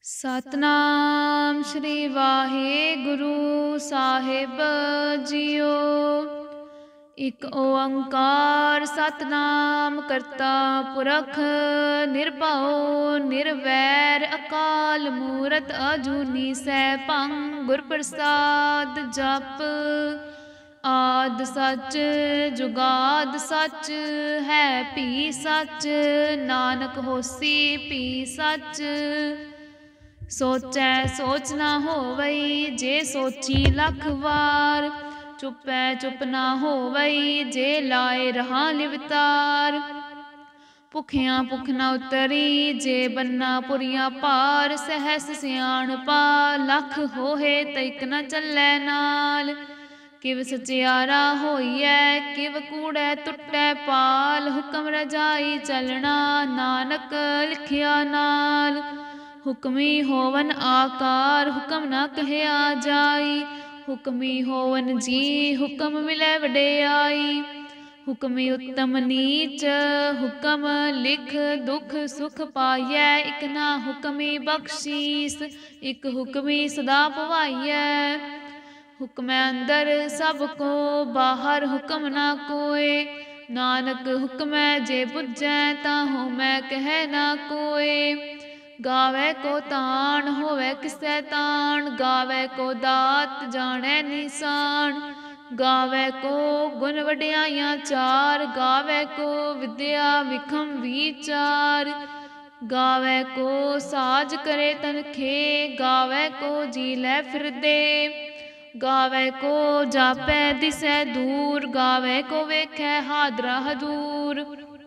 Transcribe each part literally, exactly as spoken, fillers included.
ਸਤਨਾਮ ਸ਼੍ਰੀ ਵਾਹਿਗੁਰੂ ਸਾਹਿਬ ਜੀਓ। ਇਕ ਓੰਕਾਰ ਸਤਨਾਮ ਕਰਤਾ ਪੁਰਖ ਨਿਰਭਉ ਨਿਰਵੈਰ ਅਕਾਲ ਮੂਰਤ ਅਜੂਨੀ ਸੈਭੰ ਗੁਰ ਪ੍ਰਸਾਦ ਜਪ। ਆਦਿ ਸੱਚ ਜੁਗਾਦ ਸੱਚ ਹੈ ਭੀ ਸੱਚ ਨਾਨਕ ਹੋਸੀ ਭੀ ਸੱਚ। ਸੋਚੈ ਸੋਚ ਨਾ ਹੋਵਈ ਜੇ ਸੋਚੀ ਲੱਖ ਵਾਰ। ਚੁੱਪੈ ਚੁੱਪ ਨਾ ਹੋਵਈ ਜੇ ਲਾਏ ਰਹਾ ਲਿਵਤਾਰ। ਭੁਖਿਆਂ ਭੁਖ ਨਾ ਉਤਰੀ ਜੇ ਬੰਨਾ ਪੁਰੀਆਂ ਭਾਰ। ਸਹਿਸ ਸਿਆਣਪਾ ਲੱਖ ਹੋਏ ਤਇਕ ਨ ਚੱਲੈ ਨਾਲ। ਕਿਵ ਸਚਿਆਰਾ ਹੋਈਐ ਕਿਵ ਕੂੜੈ ਟੁੱਟੈ ਪਾਲ। ਹੁਕਮ ਰਜਾਈ ਚੱਲਣਾ ਨਾਨਕ ਲਿਖਿਆ ਨਾਲ। ਹੁਕਮੀ ਹੋਵਨ ਆਕਾਰ ਹੁਕਮ ਨਾ ਕਹਿਆ ਜਾਈ। ਹੁਕਮੀ ਹੋਵਨ ਜੀ ਹੁਕਮ ਮਿਲੈ ਵਡਿਆਈ। ਹੁਕਮੀ ਉੱਤਮ ਨੀਚ ਹੁਕਮ ਲਿਖ ਦੁਖ ਸੁਖ ਪਾਈਐ। ਇਕ ਨਾ ਹੁਕਮੀ ਬਖਸ਼ੀਸ ਇਕ ਹੁਕਮੀ ਸਦਾ ਭਵਾਈਐ। ਹੁਕਮੈ ਅੰਦਰ ਸਭ ਕੋ ਬਾਹਰ ਹੁਕਮ ਨਾ ਕੋਇ। ਨਾਨਕ ਹੁਕਮੈ ਜੇ ਬੁਝੈ ਤਾਂ ਹੋਮੈ ਕਹਿ ਨਾ ਕੋਇ। ਗਾਵੈ ਕੋ ਤਾਣ ਹੋਵੈ ਕਿਸੈ ਤਾਣ। ਗਾਵੈ ਕੋ ਦਾਤ ਜਾਣੈ ਨਿਸ਼ਾਨ। ਗਾਵੈ ਕੋ ਗੁਣ ਵਡਿਆਈਆਂ ਚਾਰ। ਗਾਵੈ ਕੋ ਵਿਦਿਆ ਵਿਖਮ ਵੀਚਾਰ। ਗਾਵੈ ਕੋ ਸਾਜ ਕਰੇ ਤਨਖੇ। ਗਾਵੈ ਕੋ ਜੀ ਲੈ ਫਿਰਦੇ। ਗਾਵੈ ਕੋ ਜਾਪੈ ਦਿਸੈ ਦੂਰ। ਗਾਵੈ ਕੋ ਵੇਖੈ ਹਾਦਰਾ ਹਦੂਰ।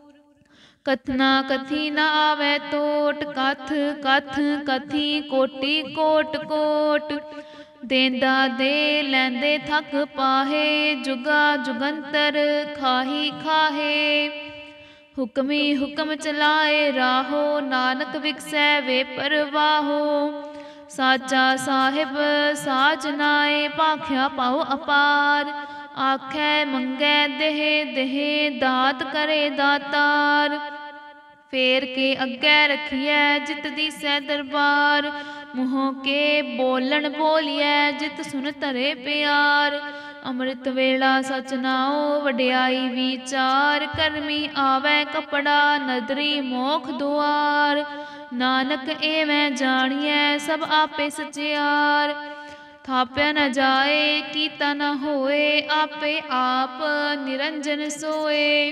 ਕਥਨਾ ਕਥੀ ਨ ਆਵੈ ਟੋਟ। ਕਥ ਕਥ ਕਥੀ ਕੋਟੀ ਕੋਟ ਕੋਟ। ਦੇਂਦਾ ਦੇ ਲੈਂਦੇ ਥਕ ਪਾਹੇ। ਜੁਗਾ ਜੁਗੰਤਰ ਖਾਹੀ ਖਾਹੇ। ਹੁਕਮੀ ਹੁਕਮ ਚਲਾਏ ਰਾਹੋ। ਨਾਨਕ ਵਿਗਸੈ ਵੇ ਪਰਵਾਹੋ। ਸਾਚਾ ਸਾਹਿਬ ਸਾਚ ਨਾਏ ਭਾਖਿਆ ਪਾਉ ਅਪਾਰ। ਆਖੈ ਮੰਗੈ ਦੇਹ ਦੇਹ ਦਾਤ ਕਰੇ ਦਾਤਾਰ। ਫੇਰ ਕੇ ਅੱਗੇ ਰਖੀਐ ਜਿਤ ਦੀਸੈ ਦਰਬਾਰ। ਮੂੰਹ ਕੇ ਬੋਲਣ ਬੋਲੀਐ ਜਿਤ ਸੁਨ ਧਰੇ ਪਿਆਰ। ਅੰਮ੍ਰਿਤ ਵੇਲਾ ਸਚ ਨਾਉ ਵਡਿਆਈ ਵੀਚਾਰ। ਕਰਮੀ ਆਵੈ ਕਪੜਾ ਨਦਰੀ ਮੋਖ ਦੁਆਰ। ਨਾਨਕ ਏਵੈ ਜਾਣੀਐ ਸਭ ਆਪੇ ਸਚਿਆਰ। ਥਾਪਿਆ ਨ ਜਾਏ ਕੀਤਾ ਨ ਹੋਏ। ਆਪੇ ਆਪ ਨਿਰੰਜਨ ਸੋਏ।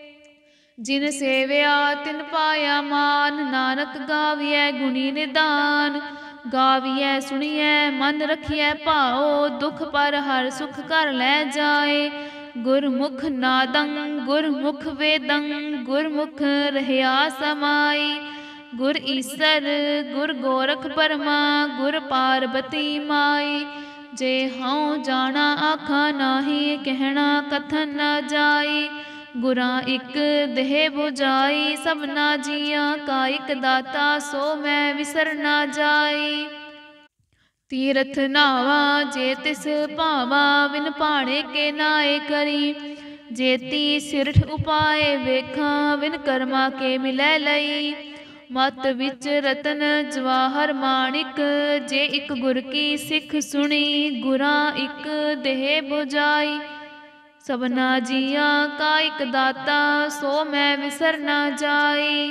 ਜਿਨ ਸੇਵਿਆ ਤਿਨ ਪਾਇਆ ਮਾਨ। ਨਾਨਕ ਗਾਵੀਐ ਗੁਣੀ ਨਿਧਾਨ। ਗਾਵੀਐ ਸੁਣੀਐ ਮਨ ਰਖੀਐ ਭਾਉ। ਦੁਖ ਪਰ ਹਰਿ ਸੁਖ ਘਰ ਲੈ ਜਾਏ। ਗੁਰਮੁਖ ਨਾਦੰ ਗੁਰਮੁਖ ਵੇਦੰ ਗੁਰਮੁਖ ਰਹਿਆ ਸਮਾਈ। ਗੁਰ ਈਸਰ ਗੁਰ ਗੋਰਖ ਬਰਮਾ ਗੁਰ ਪਾਰਬਤੀ ਮਾਈ। ਜੇ ਹਉ ਜਾਣਾ ਆਖਾ ਨਾਹੀ ਕਹਿਣਾ ਕਥਨ ਨ ਜਾਈ। ਗੁਰਾਂ ਇਕ ਦੇਹ 부ਜਾਈ ਸਭਨਾ ਜੀਆਂ ਕਾ ਇਕ ਦਾਤਾ। ਸੋ ਮੈਂ ਵਿਸਰ ਨਾ ਜਾਈ। ਤੀਰਥ ਨਾਵਾ ਜੇ ਤਿਸ ਭਾਵਾ। ਵਿਨ ਭਾਣੇ ਕੇ ਨਾਏ ਕਰੀ। ਜੇਤੀ ਸਿਰਠ ਉਪਾਏ ਵੇਖਾਂ। ਵਿਨ ਕਰਮਾ ਕੇ ਮਿਲੈ ਲਈ। ਮਤ ਵਿੱਚ ਰਤਨ ਜਵਾਹਰ ਮਾਣਿਕ। ਜੇ ਇਕ ਗੁਰ ਕੀ ਸਿੱਖ ਸੁਣੀ। ਗੁਰਾਂ ਇਕ ਦੇਹ 부ਜਾਈ ਸਭਨਾ ਜੀਆਂ ਕਾ ਇਕ ਦਾਤਾ। ਸੋ ਮੈਂ ਵਿਸਰ ਨਾ ਜਾਈ।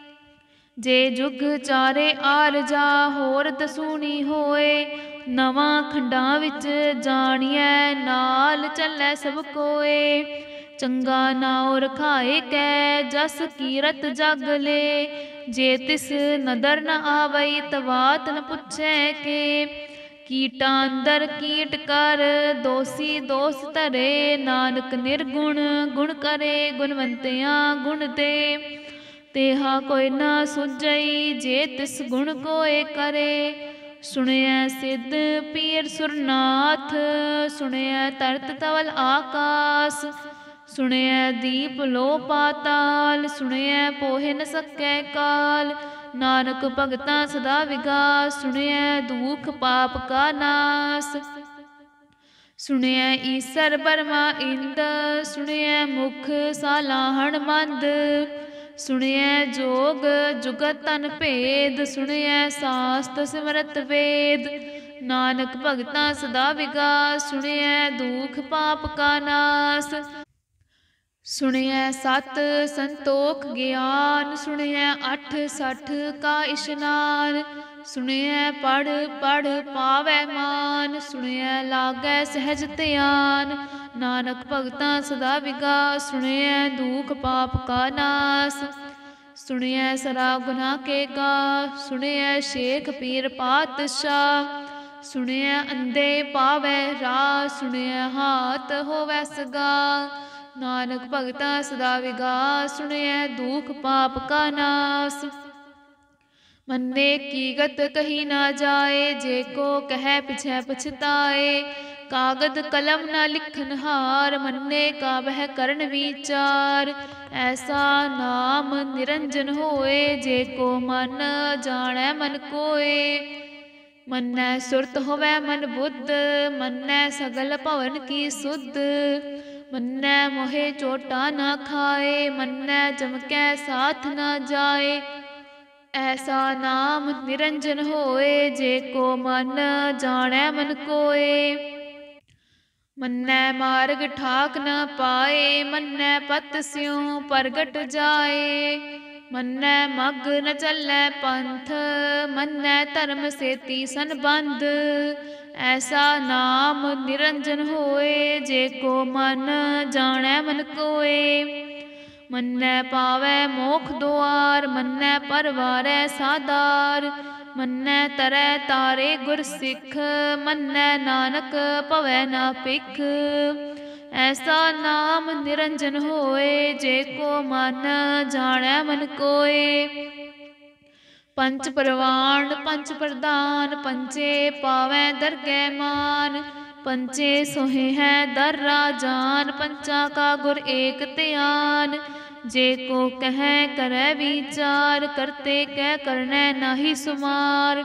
ਜੇ ਜੁਗ ਚਾਰੇ ਆਰਜਾ ਹੋਰ ਦਸੂਣੀ ਹੋਏ। ਨਵਾਂ ਖੰਡਾਂ ਵਿੱਚ ਜਾਣੀਐ ਨਾਲ ਚੱਲੈ ਸਭ ਕੋਏ। ਚੰਗਾ ਨਾਉ ਰਖਾਏ ਕੈ ਜਸ ਕੀਰਤ ਜਗ ਲੇ। ਜੇ ਤਿਸ ਨਦਰ ਨ ਆਵਈ ਤਵਾਤ ਨ ਪੁੱਛੈ ਕੇ। ਕੀਟਾਂ ਅੰਦਰ ਕੀਟ ਕਰ ਦੋਸੀ ਦੋਸ ਧਰੇ। ਨਾਨਕ ਨਿਰਗੁਣ ਗੁਣ ਕਰੇ ਗੁਣਵੰਤਿਆਂ ਗੁਣ ਦੇ। ਤੇਹਾ ਕੋਈ ਨਾ ਸੁਝਈ ਜੇ ਤਿਸ ਗੁਣ ਕੋਇ ਕਰੇ। ਸੁਣਿਐ ਸਿੱਧ ਪੀਰ ਸੁਰਨਾਥ। ਸੁਣਿਐ ਤਰਤ ਤਵਲ ਆਕਾਸ। ਸੁਣਿਐ ਦੀਪ ਲੋ ਪਾਤਾਲ। ਸੁਣਿਐ ਪੋਹਿ ਨ ਸਕੈ ਕਾਲ। ਨਾਨਕ ਭਗਤਾਂ ਸਦਾ ਵਿਗਾਸ। ਸੁਣਿਐ ਦੁਖ ਪਾਪ ਕਾ ਨਾਸ। ਸੁਣਿਐ ਈਸਰ ਬਰਮਾ ਇੰਦ। ਸੁਣਿਐ ਮੁਖ ਸਾਲਾਹਣ ਮੰਦ। ਸੁਣਿਐ ਜੋਗ ਜੁਗਤ ਤਨ ਭੇਦ, ਸੁਣਿਐ ਸਾਸਤ ਸਿਮਰਤ ਵੇਦ। ਨਾਨਕ ਭਗਤਾਂ ਸਦਾ ਵਿਗਾਸ, ਸੁਣਿਐ ਦੁਖ ਪਾਪ ਕਾ ਨਾਸ। ਸੁਣਿਐ ਸਤ ਸੰਤੋਖ ਗਿਆਨ, ਸੁਣਿਐ ਅਠ ਸਠ ਕਾ ਇਸ਼ਨਾਨ। ਸੁਣਿਐ ਪੜ੍ਹ ਪੜ੍ਹ ਪਾਵੈ ਮਾਨ, ਸੁਣਿਐ ਲਾਗੈ ਸਹਿਜ ਧਿਆਨ। ਨਾਨਕ ਭਗਤਾਂ ਸਦਾ ਵਿਗਾਸ, ਸੁਣਿਐ ਦੁਖ ਪਾਪ ਕਾ ਨਾਸ। ਸੁਣਿਐ ਸਰਾ ਗੁਨਾਹ ਕੇ ਗਾ, ਸੁਣਿਐ ਸ਼ੇਖ ਪੀਰ ਪਾਤਸ਼ਾਹ। ਸੁਣਿਐ ਅੰਧੇ ਪਾਵੈ ਰਾਹ, ਸੁਣਿਐ ਹਾਥ ਹੋਵੈ ਸਗਾ। ਨਾਨਕ ਭਗਤਾਂ ਸਦਾ ਵਿਗਾਸ, ਸੁਣਿਐ ਦੁਖ ਪਾਪ ਕਾ ਨਾਸ। ਮੰਨੇ ਕੀ ਗਤ ਕਹੀ ਨਾ ਜਾਏ, ਜੇ ਕੋ ਕਹਿ ਪਿਛੈ ਪਛਤਾਏ। ਕਾਗਦ ਕਲਮ ਨਾ ਲਿਖਨ ਹਾਰ, ਮੰਨੇ ਕਾ ਬਹਿ ਕਰਨ ਵਿਚਾਰ। ਐਸਾ ਨਾਮ ਨਿਰੰਜਨ ਹੋਏ, ਜੇ ਕੋ ਮਨ ਜਾਣੈ ਮਨ ਕੋਏ। ਮੰਨੈ ਸੁਰਤ ਹੋਵੈ ਮਨ ਬੁੱਧ, ਮੰਨੈ ਸਗਲ ਭਵਨ ਕੀ ਸੁਧ। ਮੰਨੈ ਮੋਹਿ ਚੋਟਾ ਨਾ ਖਾਏ, ਮੰਨੈ ਜਮਕੈ ਸਾਥ ਨਾ ਜਾਏ। ਐਸਾ ਨਾਮ ਨਿਰੰਜਨ ਹੋਏ, ਜੇ ਕੋ ਮਨ ਜਾਣੈ ਮਨ ਕੋਏ। ਮੰਨੈ ਮਾਰਗ ਠਾਕ ਨ ਪਾਏ, ਮੰਨੈ ਪਤ ਸਿਉ ਪ੍ਰਗਟ ਜਾਏ। ਮੰਨੈ ਮਗ ਨ ਚੱਲੈ ਪੰਥ, ਮੰਨੈ ਧਰਮ ਸੇਤੀ ਸੰਬੰਧ। ਐਸਾ ਨਾਮ ਨਿਰੰਜਨ ਹੋਏ, ਜੇ ਕੋ ਮਨ ਜਾਣੈ ਮਨ ਕੋਏ। ਮੰਨੈ ਪਾਵੈ ਮੋਖ ਦੁਆਰ, ਮੰਨੈ ਪਰਵਾਰੈ ਸਾਧਾਰ। ਮੰਨੈ ਤਰੈ ਤਾਰੇ ਗੁਰ ਸਿੱਖ, ਮੰਨੈ ਨਾਨਕ ਭਵੈ ਨਾ ਭਿਖ। ਐਸਾ ਨਾਮ ਨਿਰੰਜਨ ਹੋਏ, ਜੇ ਕੋ ਮਨ ਜਾਣੈ ਮਨ ਕੋਏ। ਪੰਚ ਪ੍ਰਵਾਣ ਪੰਚ ਪ੍ਰਧਾਨ, ਪੰਚੇ ਪਾਵੈ ਦਰਗਹਿ ਮਾਨ। ਪੰਚੇ ਸੋਹਿ ਹੈ ਦਰ ਰਾਜਾਨ, ਪੰਚਾ ਕਾ ਗੁਰ ਏਕ ਧਿਆਨ। ਜੇ ਕੋ ਕਹਿ ਕਰੈ ਵਿਚਾਰ, ਕਰਤੇ ਕਹਿ ਕਰਨੈ ਨਾਹੀ ਸੁਮਾਰ।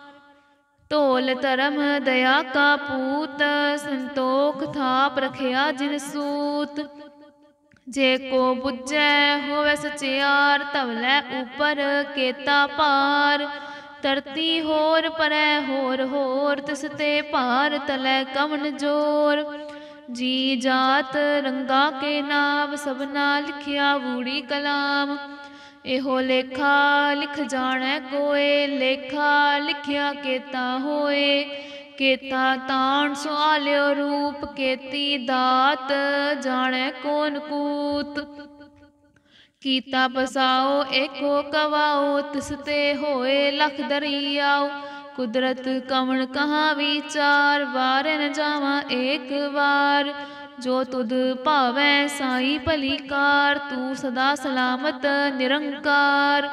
ਢੋਲ ਧਰਮ ਦਇਆ ਕਾ ਪੂਤ, ਸੰਤੋਖ ਥਾਪ ਰਖਿਆ ਜਿਨ ਸੂਤ। ਜੇ ਕੋ ਬੁੱਝੈ ਹੋਵੈ ਸਚਿਆਰ, ਧਵਲੈ ਉਪਰ ਕੇਤਾ ਭਾਰ। ਧਰਤੀ ਹੋਰ ਪਰੈ ਹੋਰ ਹੋਰ, ਤਿਸ ਤੇ ਭਾਰ ਤਲੈ ਕਵਣ ਜੋਰ। ਜੀ ਜਾਤ ਰੰਗਾ ਕੇ ਨਾਮ, ਸਭਨਾ ਲਿਖਿਆ ਵੂੜੀ ਕਲਾਮ। ਇਹੋ ਲੇਖਾ ਲਿਖ ਜਾਣੈ ਕੋਏ, ਲੇਖਾ ਲਿਖਿਆ ਕੇਤਾ ਹੋਏ। ਕੇਤਾ ਤਾਣ ਸੁਆਲਿਓ ਰੂਪ, ਕੇਤੀ ਦਾਤ ਜਾਣੈ ਕੋਨ ਕੂਤ। ਕੀਤਾ ਪਸਾਓ ਏਕੋ ਕਵਾਓ, ਤਿਸ ਤੇ ਹੋਏ ਲਖ ਦਰਿਆਓ। ਕੁਦਰਤ ਕਵਣ ਕਹਾ ਵਿਚਾਰ, ਵਾਰੈ ਨ ਜਾਵਾਂ ਏਕ ਵਾਰ। ਜੋ ਤੁਧ ਭਾਵੈ ਸਾਈ ਭਲੀ ਕਾਰ, ਤੂੰ ਸਦਾ ਸਲਾਮਤ ਨਿਰੰਕਾਰ।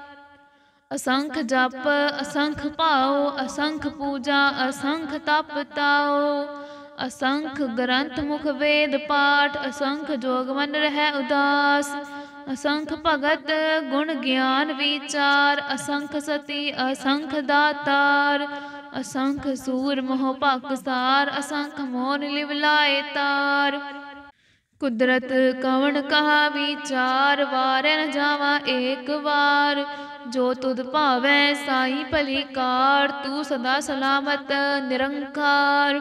ਅਸੰਖ ਜਪ ਅਸੰਖ ਭਾਉ, ਅਸੰਖ ਪੂਜਾ ਅਸੰਖ ਤਪ ਤਾਉ। ਅਸੰਖ ਗ੍ਰੰਥ ਮੁਖ ਵੇਦ ਪਾਠ, ਅਸੰਖ ਜੋਗ ਮਨ ਰਹਿ ਉਦਾਸ। ਅਸੰਖ ਭਗਤ ਗੁਣ ਗਿਆਨ ਵਿਚਾਰ, ਅਸੰਖ ਸਤੀ ਅਸੰਖ ਦਾਤਾਰ। ਅਸੰਖ ਸੂਰ ਮੋਹ ਪਾਕਸਾਰ, ਅਸੰਖ ਮੋਨ ਲਿਵ ਲਾਏ ਤਾਰ। ਕੁਦਰਤ ਕਵਣ ਕਹਾ ਵਿਚਾਰ, ਵਾਰੈ ਨ ਜਾਵਾਂ ਏਕ ਵਾਰ। ਜੋ ਤੁਧ ਭਾਵੈ ਸਾਈ ਭਲੀ ਕਾਰ, ਤੂੰ ਸਦਾ ਸਲਾਮਤ ਨਿਰੰਕਾਰ।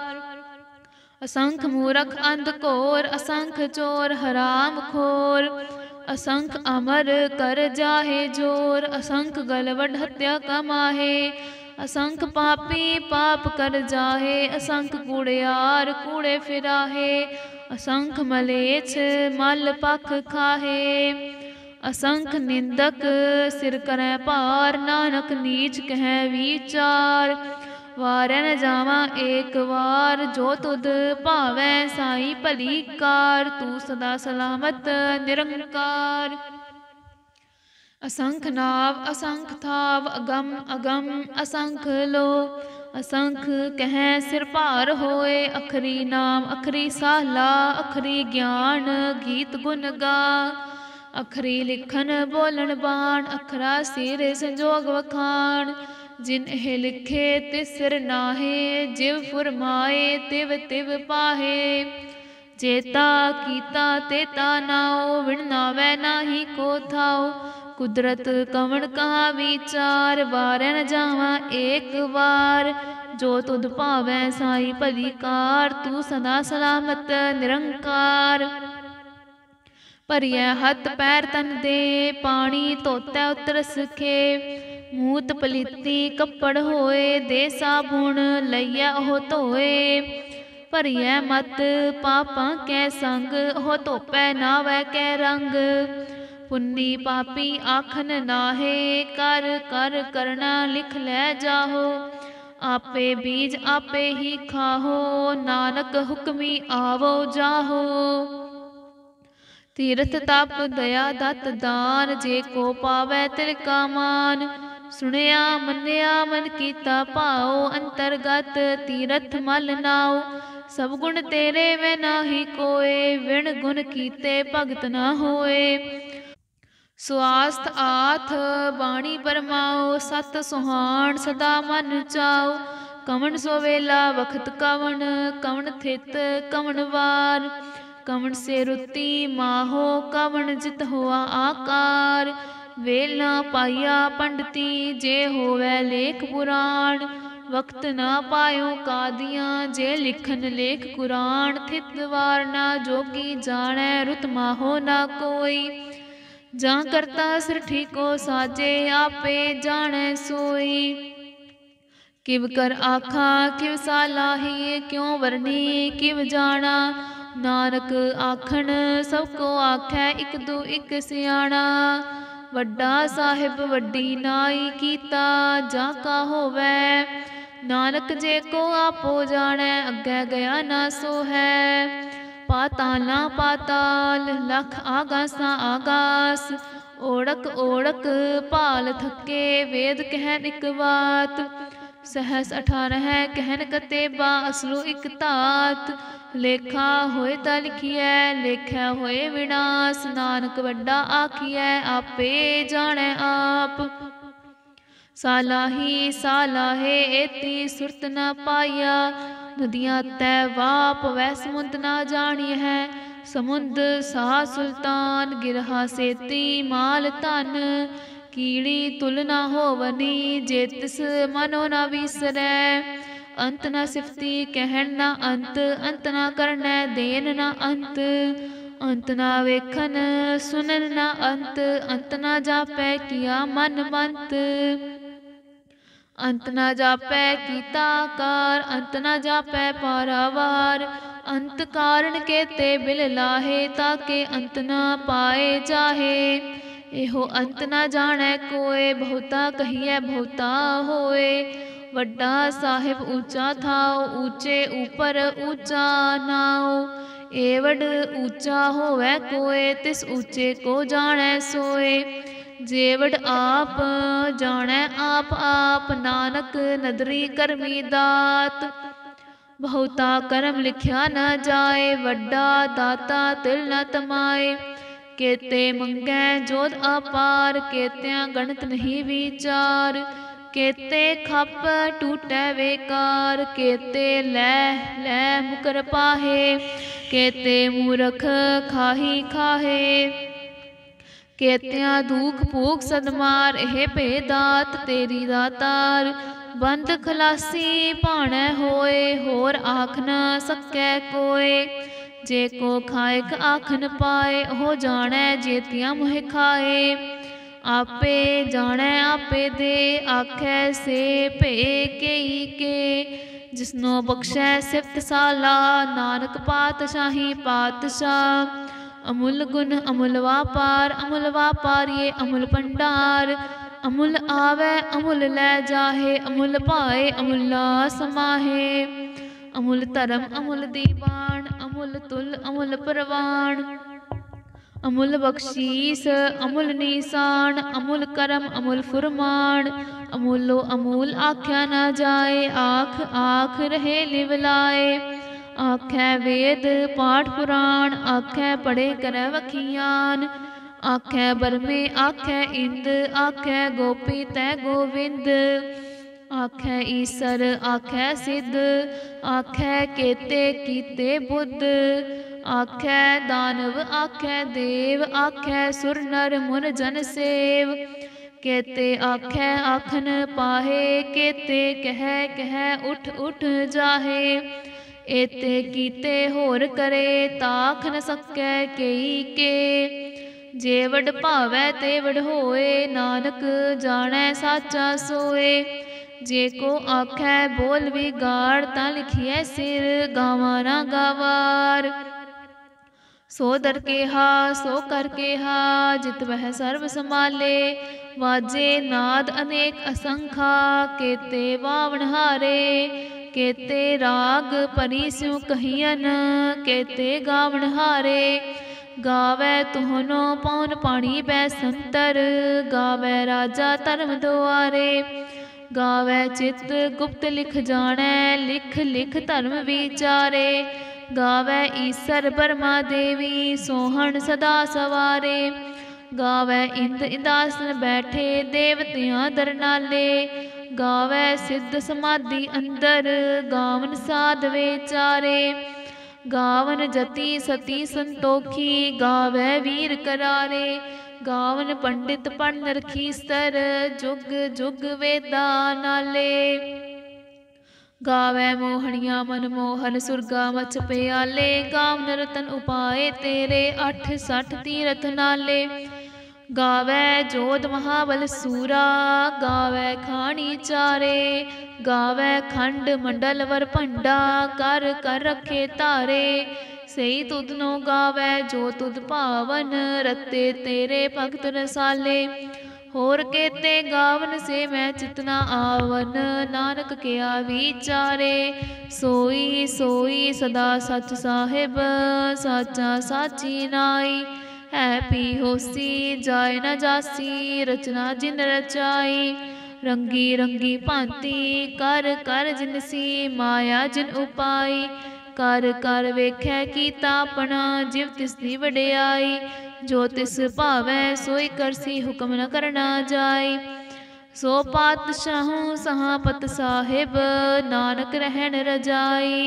ਅਸੰਖ ਮੂਰਖ ਅੰਧ ਘੋਰ, ਅਸੰਖ ਚੋਰ ਹਰਾਮ ਖੋਰ। ਅਸੰਖ ਅਮਰ ਕਰ ਜਾਹੇ ਜੋਰ, ਅਸੰਖ ਗਲ ਵੱਡ ਹੱਤਿਆ ਕਮਾਹੇ। ਅਸੰਖ ਪਾਪੀ ਪਾਪ ਕਰ ਜਾਹੇ, ਅਸੰਖ ਕੂੜਿਆਰ ਕੂੜੇ ਫਿਰਾਹੇ। ਅਸੰਖ ਮਲੇਛ ਮਲ ਪਖ ਖਾਹੇ। ਅਸੰਖ ਨਿੰਦਕ ਸਿਰ ਕਰੈ ਭਾਰ, ਨਾਨਕ ਨੀਚ ਕਹਿ ਵਿਚਾਰ। ਵਾਰੈ ਨ ਜਾਵਾਂ ਏਕ ਵਾਰ, ਜੋ ਤੁਧ ਭਾਵੈ ਸਾਈ ਭਲੀ ਕਾਰ। ਤੂੰ ਸਦਾ ਸਲਾਮਤ ਨਿਰੰਕਾਰ। ਅਸੰਖ ਨਾਵ ਅਸੰਖ ਥਾਵ, ਅਗਮ ਅਗਮ ਅਸੰਖ ਲੋ। ਅਸੰਖ ਕਹਿ ਸਿਰ ਭਾਰ ਹੋਏ, ਅਖਰੀ ਨਾਮ ਅਖਰੀ ਸਾਲਾ। ਅਖਰੀ ਗਿਆਨ ਗੀਤ ਗੁਣ ਗਾ, ਅਖਰੀ ਲਿਖਨ ਬੋਲਣ ਬਾਣ। ਅਖਰਾ ਸਿਰ ਸੰਜੋਗ ਵਖਾਣ, ਜਿਨ ਇਹ ਲਿਖੇ ਤਿਸ ਸਿਰ ਨਾਹੇ। ਜਿਵ ਫੁਰਮਾਏ ਤਿਵ ਤਿਵ ਪਾਹੇ, जेता कीता तेता नाओ, विण नावै नाही को थाओ। कुदरत कवण कहा विचार, वारै न जावा एक बार। जो तुध भावै साई भली कार, तू सदा सलामत निरंकार। भरिया हथ पैर तन दे, पानी धोतै उतरस खे। मूत पलीती कपड़ होए, दे साबुण लइया ओह धोए। भरिया मत पापां कै संग, ओह धोपै नावै कै रंग। पुन्नी पापी आखन नाहे, कर कर करना लिख लै जाहो। आपे बीज आपे ही खाहो, नानक हुक्मी आवो जाहो। तीरथ तप दया दत्त दान, जे को पावै तिल का मान। सुनिया मन्निया मन कीता भाओ, अंतरगत तीरथ मल नाओ। सब गुण तेरे मैं नाही कोय, विण गुण कीते भगत न होए। स्वास्थ आथ बाणी परमाओ, सत सुहान सदा मन चाओ। कवन सो वेला वखत कवन, कवन थित कवन वार। कवन से रुति माहो, कवन जित होआ आकार। वेला पाइया पंडिती, जे होवै लेख पुराण। वक्त न पायो कादियाँ, जे लिखन लेख कुरान। थित वार ना जोगी जानै, रुत माहो ना कोई। जां करता सिर ठीको साजे, आपे जानै सोई। किव कर आखा किव सालाही, क्यों वरनी किव जाना। नानक आखन सबको आखै, इक दू इक सियाणा। वड्डा साहिब वड्डी नाई कीता, जा का होवै। नानक जे को आपो जानै, अग्गै गया ना सो है। पाताला पाताल, लख आगासा आगास। ओढ़क ओढ़क भाल थके, वेद कहन इक बात। सहस अठारह कहन कतेबा, असलो इक धात। लेखा होए ता लिखिए, लेखा होए विनाश। नानक वड्डा आखिए, आपे जानै आप। सालाही सालाहे एती, सुरत न पाया। नदियाँ तै वाप वै समुंद न जानी है। समुंद सा सुल्तान, गिरहा सेती माल धन। कीड़ी तुल ना होवनी, जे तिस मनो न विसरै। अंत न सिफती कहन न अंत, अंत न करनै देन न अंत। अंत न वेखन सुनन न अंत, अंत न जापै किया मन मंत। अंत न जापै कीता कार, अंत न जापै पारावार। अंत कारण केते बिल लाहे, ताके अंत न पाए जाहे। एहो अंत न जानै कोय, बहुता कहिए बहुता होए। वड्डा साहिब ऊंचा थाओ, ऊंचे ऊपर ऊंचा नाओ। एवड ऊंचा होवै कोय, तिस ऊंचे को जानै सोए। जेवड आप जानै आप आप, नानक नदरी करमी दात। बहुता करम लिखिया न जाए, वड्डा दाता तिल न तमाए। केते मंगै जोध अपार, केत्या गणत नहीं विचार। केते खप टूटै बेकार, केते लै लै मुकर पाहे। केते मूरख खाही खाहे। केत्या दुख भूख सदमार, एह भेदात तेरी दातार। बंद खलासी भाणै होए, होर आख न सकै कोय। जे को खाएक आखन पाए, ओह जानै जेतिया मुह खाए। आपे जानै आपे दे, आखै से भे केई के। जिसनो बख्शै सिफत साला, नानक पातशाही पातशाह। अमुल गुण अमुल वापार, अमुल वापारिये अमुल भंडार। अमुल आवे अमुल लै जाहे, अमुल पाए अमुला समाहे। अमुल धर्म अमुल दीवान, अमुल तुल अमुल परवान। अमुल बख्शीस अमुल निशान, अमुल करम अमुल फुरमान। अमुलो अमूल आख्या न जाए, आख आख रहे लिवलाए। आखै वेद पाठ पुराण, आखै पढ़े करै वखियान। आखै बरमे आखै इंद, आखै गोपी तै गोविंद। आखै ईसर आखै सिद्ध, आखै केते कीते बुद्ध। आखै दानव आखै देव, आखै सुर नर मुन जन सेव। केते आखै आखन पाहे, केते कह कह उठ उठ जाहे। एते कीते होर करे, ताख न सकै केई के। जे वड भावै ते वड होए, नानक जाणै साचा सोए। जे को आखै बोल विगाड़, तां लिखिए सिर गावां ना गावार। सो दर केहा सो कर केहा, जित वह सर्व संभाले। वाजे नाद अनेक असंखा, केते वावण हारे। केते राग परी स्यों कहियन, केते गावण हारे। गावै तुहनो पौन पाणी बैसंतर, गावै राजा धर्म दुआरे। गावै चित गुप्त लिख जाणै, लिख लिख धर्म विचारे। गावै ईसर ब्रह्मा देवी, सोहण सदा सवारे। गावै इंद इंदासन बैठे, देवतियां दर नाले। गावै सिद्ध समाधि अंदर, गावन साध विचारे। गावन जति सती संतोखी, गावै वीर करारे। गावन पंडित पढ़ नरखीसर, जुग जुग वेदा नाले। गावै मोहनिया मनमोहन, सुरगा मच प्याले। गावन रतन उपाय तेरे, अठ सठ तीरथ नाले। गावै जोध महाबल सूरा, गावै खाणी चारे। गावै खंड मंडल वर भंडा, कर कर रखे तारे। सही तुध नो गावै जो तुध भावन, रते तेरे भगत रसाले। होर केते गावन से मैं चितना आवन, नानक किया विचारे। सोई सोई सदा सच साहिब, साचा साची नाई। है पी होसी जाय न जासी, रचना जिन रचाई। रंगी रंगी भांति कर कर जिनसी, माया जिन उपाई। कर कर वेखै कीता अपना, जिव तिसदी वडियाई। जो तिस भावै सोई करसी, हुक्म न करना जाई। सो पातशाहू सहापत साहिब, नानक रहन रजाई।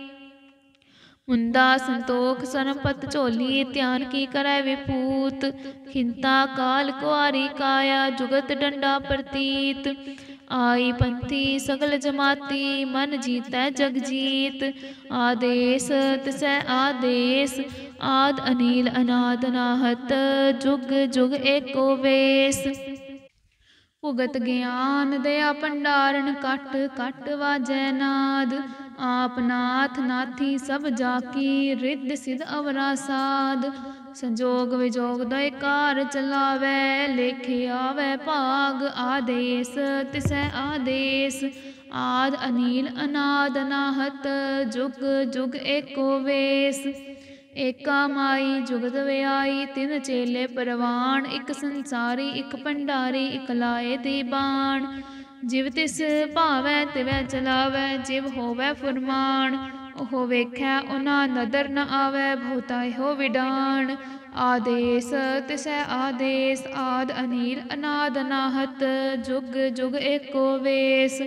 मुंदा संतोख सरमपत झोली, ध्यान की करै विपूत। खिंता काल कुआरी काया, जुगत डंडा प्रतीत। आई पंथी सगल जमाती, मन जीतै जग जीत। आदेश तिसै आदेश, आद अनील अनाद अनाहत। जुग जुग एको वेस। भुगत ज्ञान दया भंडारण, कट कट वाजै नाद। आप नाथ नाथी सब जाकी, रिद्ध सिद्ध अवरा साध। संजोग विजोग दय कार चलावै, लेखे आवै भाग। आदेश तिसै आदेश, आद अनील अनाद अनाहत। जुग जुग एको वेस। एका माई जुगत व्याई, तिन चेले परवान। इक संसारी इक भंडारी, इक लाए दी बाण। जिव तिस भावै तिवै चलावै, जिव होवै फुरमान। ओह वेखै उना नदर न आवै, बहुता हो विडाण। आदेश तिसै आदेश, आद अनील अनाद अनाहत। जुग जुग एको वेस।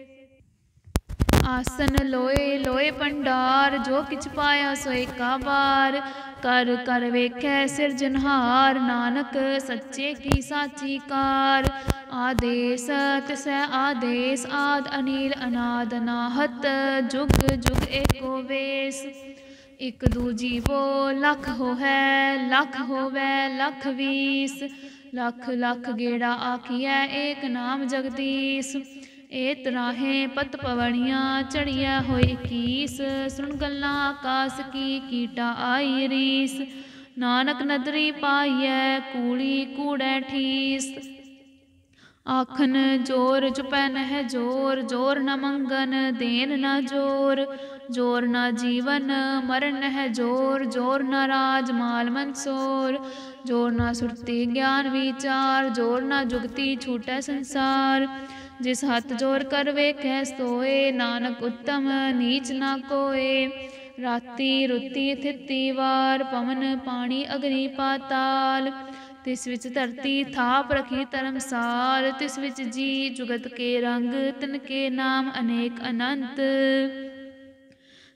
आसन लोए लोए भंडार, जो किछ पाया सो एका बार। कर कर वेखै सिरजनहार, नानक सच्चे की साची कार। आदेश तिसै आदेश, आद अनील अनाद अनाहत। जुग जुग एको वेस। इक दूजी वो लख होवै, लख होवै लख बीस। लख लख गेड़ा आखियै, एक नाम जगदीश। ए तराहें पत पवड़ियाँ, चढ़िया होए इक्कीस। सुन गल्लां आकाश की, कीटा आई रीस। नानक नदरी पाईयै, कूड़ी कूड़ै ठीस। आखन जोर चुपै नह जोर, जोर न मंगन देन न जोर। जोर न जीवन मरण नह जोर, जोर न राज माल मंसोर। जोर न सुरती ज्ञान विचार, जोर न जुगती छूटै संसार। जिस हथ जोर कर वेखै सोए, नानक उत्तम नीच ना कोय। राती रुती थिती वार, पवन पानी अग्नि पाताल। तिस विच धरती थाप रखी धर्मसाल। तिस विच जी जुगत के रंग, तिनके नाम अनेक अनंत।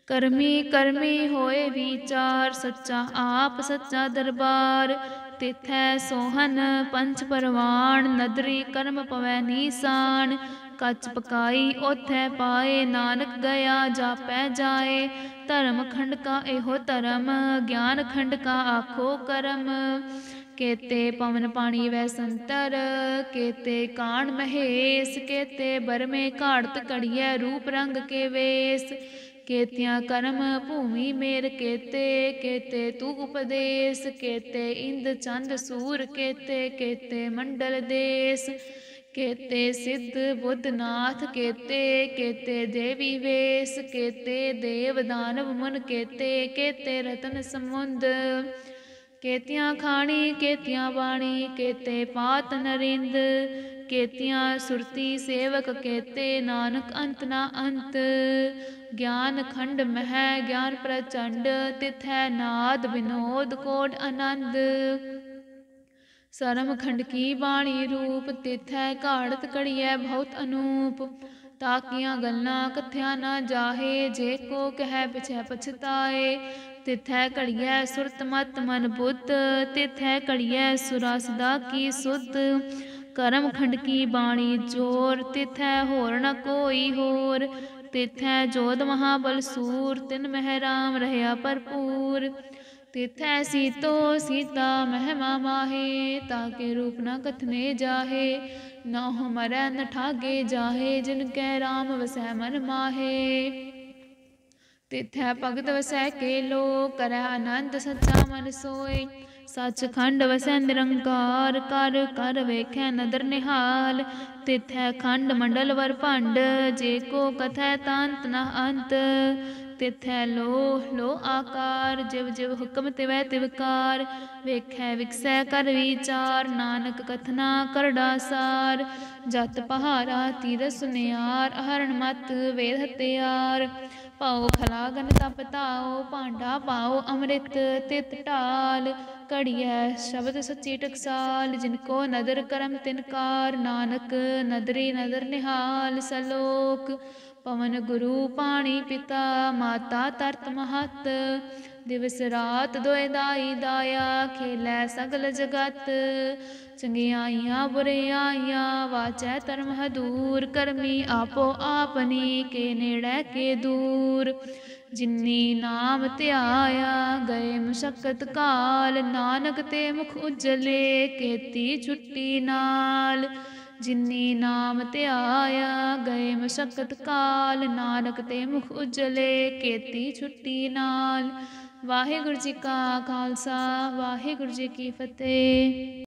ਕਰਮੀ ਕਰਮੀ ਹੋਏ ਵਿਚਾਰ, ਸੱਚਾ ਆਪ ਸੱਚਾ ਦਰਬਾਰ। ਤਿਥੈ ਸੋਹਨ ਪੰਚ ਪਰਵਾਣ, ਨਦਰੀ ਕਰਮ ਪਵੈ ਨੀਸਾਨ। ਕੱਚ ਪਕਾਈ ਓਥੈ ਪਾਏ, ਨਾਨਕ ਗਿਆ ਜਾਪੈ ਜਾਏ। ਧਰਮ ਖੰਡ ਕਾ ਇਹੋ ਧਰਮ, ਗਿਆਨ ਖੰਡ ਕਾ ਆਖੋ ਕਰਮ। ਕੇਤੇ ਪਵਨ ਪਾਣੀ ਵੈ ਸੰਤਰ, ਕੇਤੇ ਕਾਣ ਮਹੇਸ਼। ਕੇਤੇ ਬਰਮੇ ਘਾੜਤ ਘੜੀਐ, ਰੂਪ ਰੰਗ ਕੇ ਵੇਸ। ਕੇਤਿਆਂ ਕਰਮ ਭੂਮੀ ਮੇਰ ਕੇਤੇ, ਕੇਤੇ ਤੂੰ ਉਪਦੇਸ। ਕੇਤੇ ਇੰਦ ਚੰਦ ਸੂਰ ਕੇਤੇ, ਕੇਤੇ ਮੰਡਲ ਦੇਸ। ਕੇਤੇ ਸਿੱਧ ਬੁੱਧ ਨਾਥ ਕੇਤੇ, ਕੇਤੇ ਦੇਵੀ ਵੇਸ। ਕੇਤੇ ਦੇਵ ਦਾਨਵ ਮੁਨ ਕੇਤੇ, ਕੇਤੇ ਰਤਨ ਸਮੁੰਦ। ਕੇਤਿਆਂ ਖਾਣੀ ਕੇਤਿਆਂ ਬਾਣੀ, ਕੇਤੇ ਪਾਤ ਨਰਿੰਦ। ਕੇਤਿਆਂ ਸੁਰਤੀ ਸੇਵਕ ਕੇਤੇ, ਨਾਨਕ ਅੰਤ ਨਾ ਅੰਤ। ਗਿਆਨ ਖੰਡ ਮਹਿ ਗਿਆਨ ਪ੍ਰਚੰਡ, ਤਿਥੈ ਨਾਦ ਵਿਨੋਦ ਕੋਟ ਆਨੰਦ। ਸਰਮ ਖੰਡ ਕੀ ਬਾਣੀ ਰੂਪ, ਤਿਥੈ ਘਾੜਤ ਘੜੀਐ ਬਹੁਤ ਅਨੂਪ। ਤਾਕੀਆਂ ਗੱਲਾਂ ਕਥਿਆ ਨਾ ਜਾਹੇ, ਜੇ ਕੋ ਕਹਿ ਪਿਛੈ ਪਛਤਾਏ। ਤਿਥੈ ਘੜੀਐ ਸੁਰਤ ਮਤ ਮਨ ਬੁੱਧ, ਤਿਥੈ ਘੜੀਐ ਸੁਰਾ ਸਦਾ ਕੀ ਸੁਧ। ਕਰਮ ਖੰਡ ਕੀ ਬਾਣੀ ਜੋਰ, ਤਿਥੈ ਹੋਰ ਨ ਕੋਈ ਹੋਰ। ਤਿਥੈ ਜੋਧ ਮਹਾਬਲ ਸੂਰ, ਤਿਨ ਮਹਿ ਰਾਮ ਰਹਿਆ ਭਰਪੂਰ। ਤਿਥੈ ਸੀਤੋ ਸੀਤਾ ਮਹਿਮਾ ਮਾਹੇ, ਤਾਕੇ ਰੂਪ ਨ ਕਥਨੇ ਜਾਹੇ। ਨਾਹु ਮਰੈ ਨ ਠਾਗੇ ਜਾਹੇ, ਜਿਨ ਕੈ ਰਾਮ ਵਸੈ ਮਨ ਮਾਹੇ। ਤਿਥੈ ਭਗਤ ਵਸੈ ਕੇਲੋ, ਕਰੈ ਆਨੰਦ ਸੱਚਾ ਮਨ ਸੋਇ। ਸੱਚ ਖੰਡ ਵਸੈ ਨਿਰੰਕਾਰ, ਕਰ ਕਰ ਵੇਖੈ ਨਦਰ ਨਿਹਾਲ। ਤਿਥੈ ਖੰਡ ਮੰਡਲ ਵਰ ਭੰਡ, ਜੇ ਕੋ ਕਥੈ ਤਾ ਅੰਤ ਨ ਅੰਤ। ਤਿਥੈ ਲੋਹ ਲੋਹ ਆਕਾਰ, ਜਿਵ ਜਿਵ ਹੁਕਮ ਤਿਵੈ ਤਿਵਕਾਰ। ਵੇਖੈ ਵਿਗਸੈ ਕਰ ਵਿਚਾਰ, ਨਾਨਕ ਕਥਨਾ ਕਰੜਾ ਸਾਰ। ਜਤ ਪਹਾਰਾ ਤੀਰਥ ਸੁਨਿਆਰ, ਅਹਰਣ ਮਤ ਵੇਦ ਹਤਿਆਰ। ਪਾਉ ਖਲਾਗਨ ਤਪ ਤਾਉ, ਭਾਂਡਾ ਪਾਉ ਅੰਮ੍ਰਿਤ ਤਿਤ ਢਾਲ। ਘੜੀਐ ਸ਼ਬਦ ਸੱਚੀ ਟਕਸਾਲ, ਜਿਨ ਕੋ ਨਦਰ ਕਰਮ ਤਿਨ ਕਾਰ। ਨਾਨਕ ਨਦਰੀ ਨਦਰ ਨਿਹਾਲ। ਸਲੋਕ ਪਵਨ ਗੁਰੂ ਪਾਣੀ ਪਿਤਾ, ਮਾਤਾ ਤਰਤ ਮਹਤ। ਦਿਵਸ ਰਾਤ ਦੁਇ ਦਾਈ ਦਾਇਆ, ਖੇਲੈ ਸਗਲ ਜਗਤ। ਚੰਗਿਆਈਆਂ ਬੁਰਿਆਈਆਂ ਵਾਚੈ ਧਰਮ ਹਦੂਰ। ਕਰਮੀ ਆਪੋ ਆਪਨੀ, ਕੇ ਨੇੜੈ ਕੇ ਦੂਰ। ਜਿਨੀ ਨਾਮ ਧਿਆਇਆ, ਗਏ ਮੁਸ਼ੱਕਤ ਕਾਲ। ਨਾਨਕ ਤੇ ਮੁਖ ਉਜਲੇ, ਕੇਤੀ ਛੁੱਟੀ ਨਾਲ। ਜਿਨੀ ਨਾਮ ਧਿਆਇਆ, ਗਏ ਮੁਸ਼ੱਕਤ ਕਾਲ। ਨਾਨਕ ਤੇ ਮੁਖ ਉਜਲੇ, ਕੇਤੀ ਛੁੱਟੀ ਨਾਲ। ਵਾਹਿਗੁਰੂ ਜੀ ਕਾ ਖਾਲਸਾ, ਵਾਹਿਗੁਰੂ ਜੀ ਕੀ ਫਤਿਹ।